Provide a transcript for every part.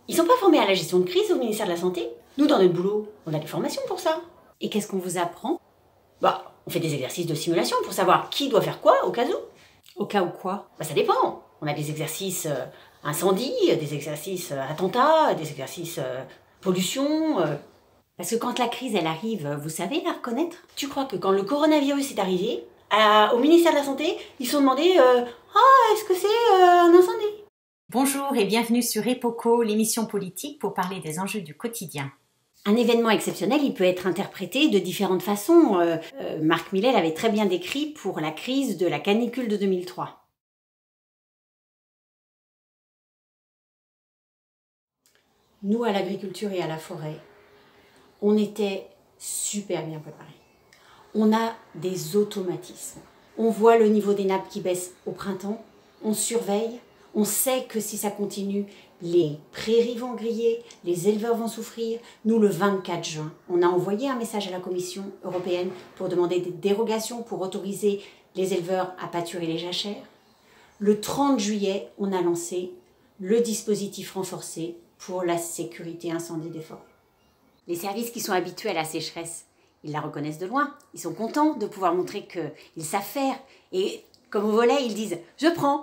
Ils sont pas formés à la gestion de crise au ministère de la Santé. Nous, dans notre boulot, on a des formations pour ça. Et qu'est-ce qu'on vous apprend? On fait des exercices de simulation pour savoir qui doit faire quoi au cas où. Au cas où quoi? Ça dépend. On a des exercices incendie, des exercices attentats, des exercices pollution. Parce que quand la crise, elle arrive, vous savez la reconnaître? Tu crois que quand le coronavirus est arrivé, au ministère de la Santé, ils se sont demandé est-ce que c'est un incendie? Bonjour et bienvenue sur Epoco, l'émission politique pour parler des enjeux du quotidien. Un événement exceptionnel, il peut être interprété de différentes façons. Marc Millet l'avait très bien décrit pour la crise de la canicule de 2003. Nous, à l'agriculture et à la forêt, on était super bien préparés. On a des automatismes. On voit le niveau des nappes qui baisse au printemps, on surveille, on sait que si ça continue, les prairies vont griller, les éleveurs vont souffrir. Nous, le 24 juin, on a envoyé un message à la Commission européenne pour demander des dérogations pour autoriser les éleveurs à pâturer les jachères. Le 30 juillet, on a lancé le dispositif renforcé pour la sécurité incendie des forêts. Les services qui sont habitués à la sécheresse, ils la reconnaissent de loin. Ils sont contents de pouvoir montrer qu'ils savent faire. Et comme au volet, ils disent « je prends ».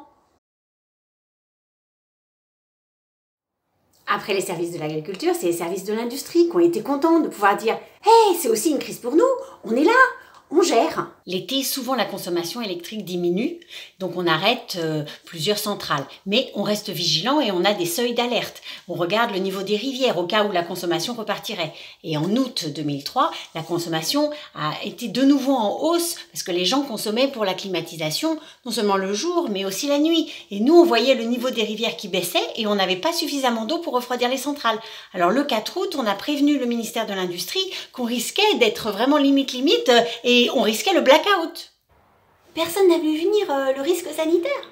Après les services de l'agriculture, c'est les services de l'industrie qui ont été contents de pouvoir dire « hey, c'est aussi une crise pour nous, on est là, on gère ». L'été, souvent la consommation électrique diminue, donc on arrête plusieurs centrales. Mais on reste vigilant et on a des seuils d'alerte. On regarde le niveau des rivières au cas où la consommation repartirait. Et en août 2003, la consommation a été de nouveau en hausse parce que les gens consommaient pour la climatisation, non seulement le jour, mais aussi la nuit. Et nous, on voyait le niveau des rivières qui baissait et on n'avait pas suffisamment d'eau pour refroidir les centrales. Alors le 4 août, on a prévenu le ministère de l'Industrie qu'on risquait d'être vraiment limite et on risquait le blackout. Personne n'a vu venir le risque sanitaire.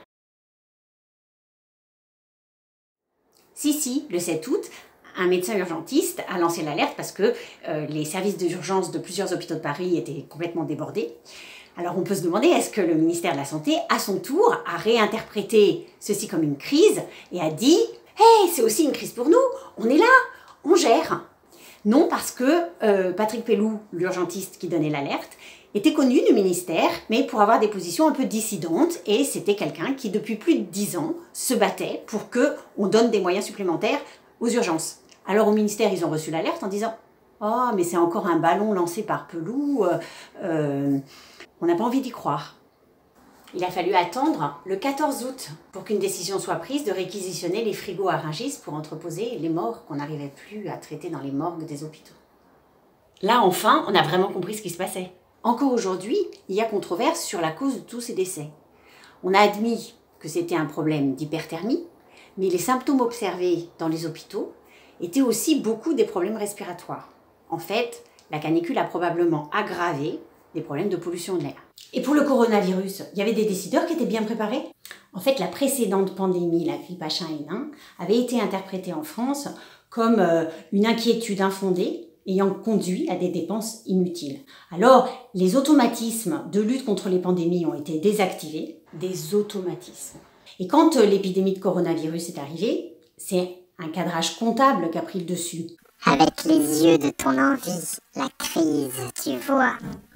Si, le 7 août, un médecin urgentiste a lancé l'alerte parce que les services d'urgence de plusieurs hôpitaux de Paris étaient complètement débordés. Alors on peut se demander, est-ce que le ministère de la Santé, à son tour, a réinterprété ceci comme une crise et a dit « hey, c'est aussi une crise pour nous, on est là, on gère ». Non, parce que Patrick Pelloux, l'urgentiste qui donnait l'alerte, était connu du ministère, mais pour avoir des positions un peu dissidentes, et c'était quelqu'un qui, depuis plus de 10 ans, se battait pour qu'on donne des moyens supplémentaires aux urgences. Alors au ministère, ils ont reçu l'alerte en disant « oh, mais c'est encore un ballon lancé par Pelloux, on n'a pas envie d'y croire ». Il a fallu attendre le 14 août pour qu'une décision soit prise de réquisitionner les frigos à Rungis pour entreposer les morts qu'on n'arrivait plus à traiter dans les morgues des hôpitaux. Là, enfin, on a vraiment compris ce qui se passait. Encore aujourd'hui, il y a controverse sur la cause de tous ces décès. On a admis que c'était un problème d'hyperthermie, mais les symptômes observés dans les hôpitaux étaient aussi beaucoup des problèmes respiratoires. En fait, la canicule a probablement aggravé des problèmes de pollution de l'air. Et pour le coronavirus, il y avait des décideurs qui étaient bien préparés. En fait, la précédente pandémie, la grippe H1N1, avait été interprétée en France comme une inquiétude infondée ayant conduit à des dépenses inutiles. Alors, les automatismes de lutte contre les pandémies ont été désactivés. Des automatismes. Et quand l'épidémie de coronavirus est arrivée, c'est un cadrage comptable qui a pris le dessus. Avec les yeux de ton envie, la crise, tu vois.